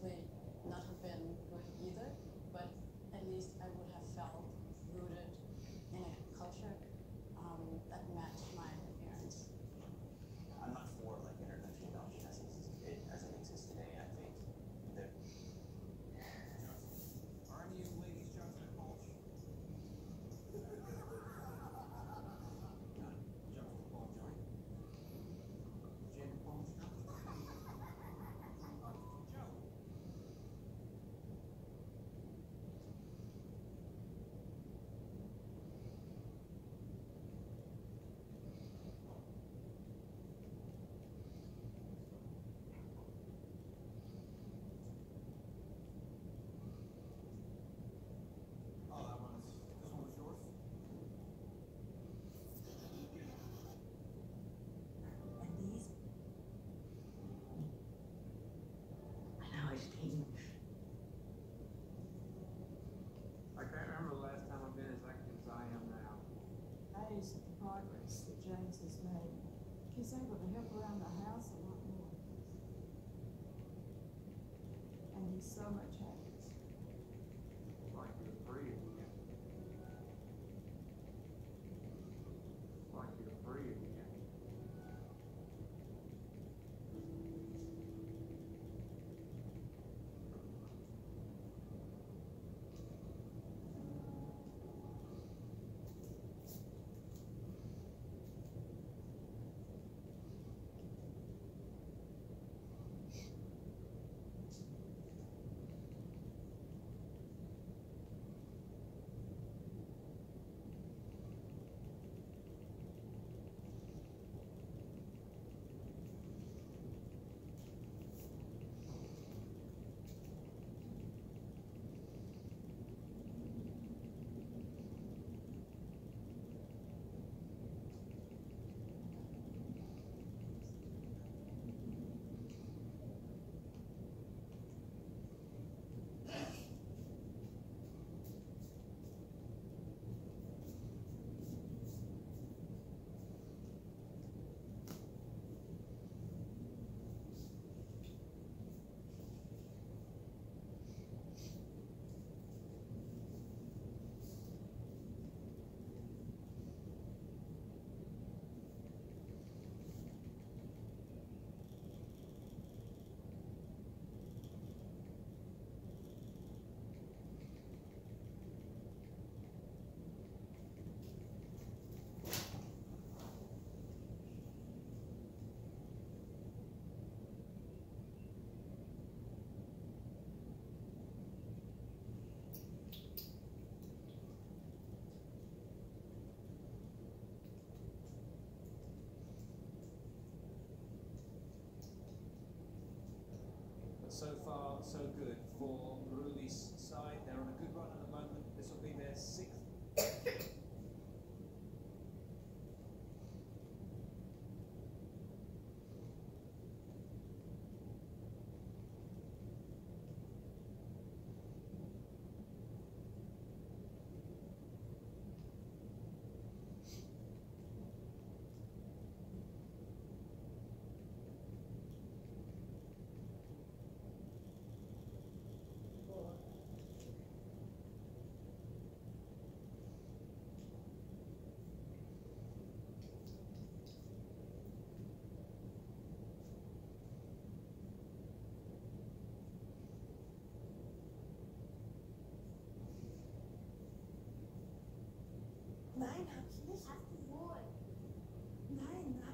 probably not have been good either, but at least I would have felt rooted in a culture that matched my appearance. I'm not for like intervention adoption as it exists today. I think that. Are any of you ladies Johnson and Walsh? None. Johnson Paul joint. Jen Paul joint. Joe. Oh, that one's, this one was yours? And these, I know it's changed. I can't remember the last time I've been as active as I am now. Amazed at the progress that James has made. He's able to help around the house a lot more. And he's so much happier. Like you're free again. Like you're free again. So far, so good for Ruli's side. They're on a good run at the moment. This will be their 6th. Nein, hab ich nicht. Hast du wohl. Nein,